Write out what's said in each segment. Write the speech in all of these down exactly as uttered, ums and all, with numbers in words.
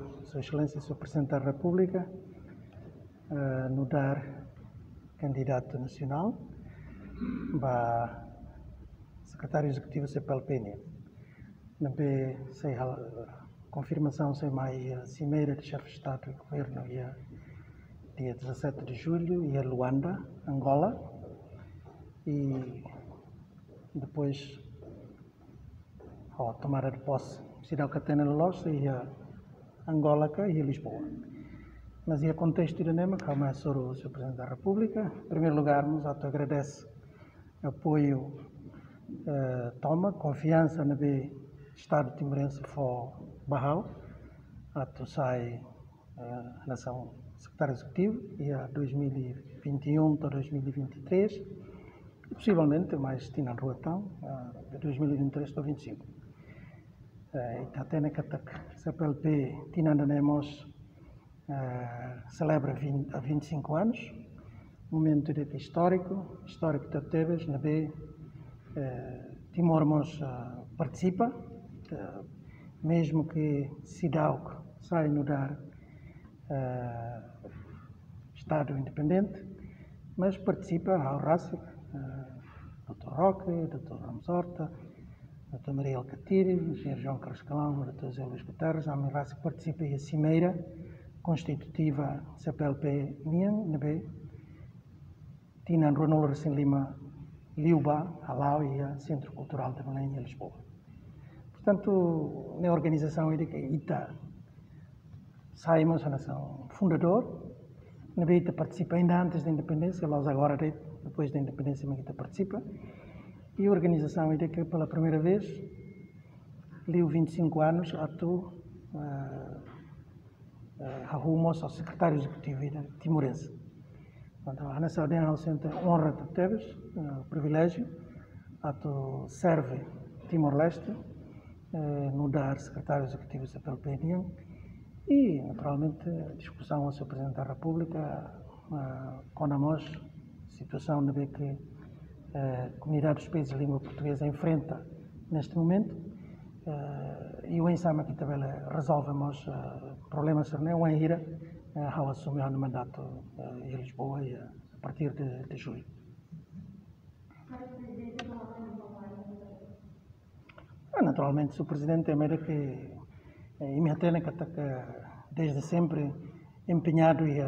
Sua Excelência, senhor Presidente da República, uh, no dar candidato nacional, ba secretário executivo C P L P N. Na B, sei a confirmação sei mais a cimeira de chefe de Estado e Governo e a dia dezassete de julho e a Luanda, Angola, e depois ao tomar de posse cidade Catena Loja e a Angola e a Lisboa. Mas e a contexto iranema, que é o senhor Presidente da República, em primeiro lugar, nos auto agradece apoio, eh, toma, confiança na B Estado timorense for Barral, ato sai a nação secretário executivo e a dois mil e vinte e um para dois mil e vinte e três e possivelmente mais tina ruatão de dois mil e vinte e três para vinte e cinco. E até na Catak C P L P tina andamos celebra há vinte e cinco anos, momento histórico, histórico de Tebes, na B Timor-Mos participa, mesmo que Sidauk sai no dar uh, Estado independente, mas participa ao Rássico, uh, doutor Roque, doutor Ramos Horta, doutor Maria Alcatiri, engenheiro João Carlos Calão, doutor Zé Luís Guterres, a Rássico participa e a cimeira constitutiva C P L P Nian, na B, Tinan Ronaldo Racine Lima, Liuba, Alau e a Centro Cultural de Belém e Lisboa. Portanto, na organização I T A, saímos a nação fundador, na B I T A participa ainda antes da independência, nós agora, depois da independência, a I T A participa, e a organização I T A, pela primeira vez, liu vinte e cinco anos, atu, arrumou-se ao secretário executivo timorense. Portanto, a nação de honra de Tebes, o privilégio, atu serve Timor-Leste, no dar secretário executivo C P L P N e, naturalmente, a discussão ao senhor Presidente da República com a nós, situação na B que a comunidade dos países de língua portuguesa enfrenta neste momento e o ensama aqui também resolvemos problemas não o enhira ao assumir o mandato em Lisboa e a partir de, de julho. Naturalmente, o Presidente é meio que e me atene que desde sempre empenhado em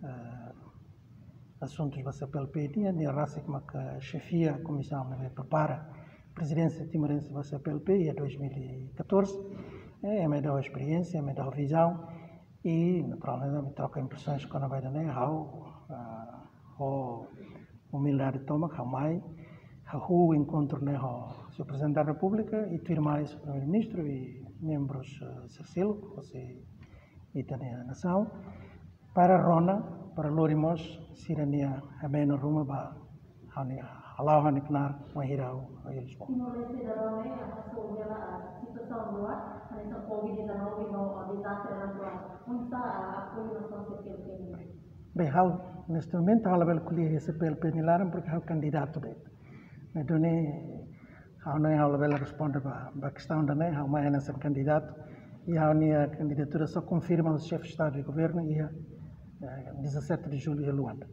assuntos da C P L P e a raça que a chefia a comissão prepara a presidência timorense da C P L P em dois mil e catorze é me dá a experiência, é me dá a visão e naturalmente me troca impressões com a vai dar a a humildade toma que mai o encontro né o senhor Presidente da República e firmais o Primeiro-Ministro e membros uh, Cercelo, você e também a nação, para Rona, para Lorimos, Sirania, a Bena Ruma, ba, Alau Haniknar, Mahirau, a Lisboa. Timor-Leste da Rona, a sua situação no ar, a nessa Covid dezenove no desastre natural, onde está a apoio da C P L P? Bem, neste momento, a Alabel colher a C P L P Nilaram porque é o candidato dele. Então, há não é a Alabel responde para a questão da né, há uma nossa candidato e a minha candidatura só confirma os chefes de Estado e Governo e a dezassete de julho em Luanda.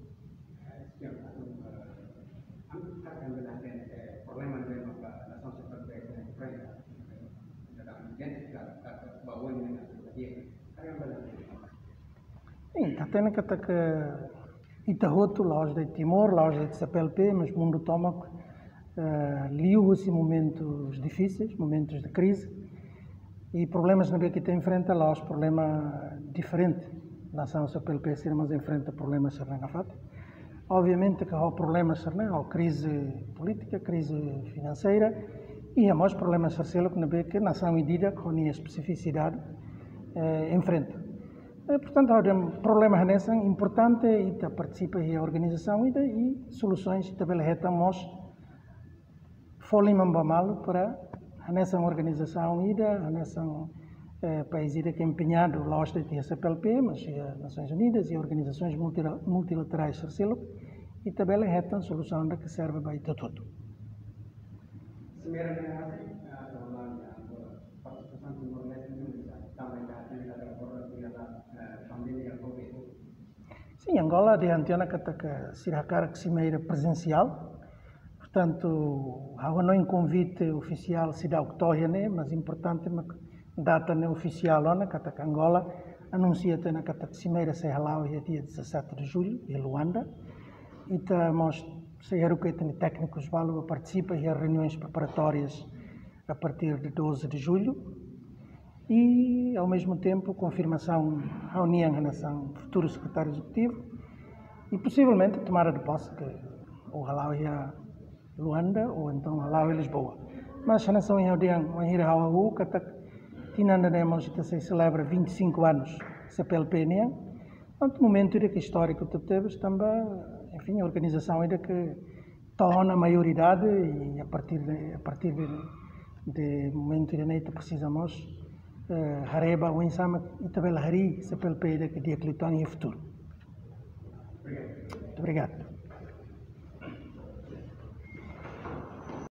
Sim, até na que Itahoto, loja de Timor, loja de C P L P, mas mundo toma Uh, liu esses momentos difíceis, momentos de crise e problemas na que tem enfrenta lá os problemas diferentes. Na ação C P L P sermos enfrenta problemas serrenafat. Obviamente que há problemas serren, há crise política, crise financeira e há mais problemas sercelo que na que na ação medida com a especificidade uh, enfrenta. Uh, portanto, há um problema nessa importante e participa da organização e, e soluções também retamos Folim Mambamal para a nessa organização ida, a nessa eh, país ida que é empenhado lá a C P L P, mas as Nações Unidas e organizações multilaterais Cercelo e também retam solução da que serve para isso tudo. Sim, Angola de Antiana que Siracara que cimeira presencial, portanto, há um convite oficial se dá octógene, mas importante uma data não oficial ona que Angola anuncia que na cimeira se halau dia dezessete de julho em Luanda e estamos sei que tem técnicos valo participa em reuniões preparatórias a partir de doze de julho e ao mesmo tempo confirmação reunião em relação ao futuro secretário executivo e possivelmente tomara de posse que o halau ia Luanda ou então halau em Lisboa. Mas a nação em reunião em Hirahaú que tinanda demos que se celebra vinte e cinco anos C P L P N A, no momento de que histórico que teve também, enfim, a organização ainda que torna a maioridade e a partir de a partir de, de momento de neita precisamos uh, hareba o insama e tabela hari C P L P de que dia que lhe torna em futuro. Muito obrigado.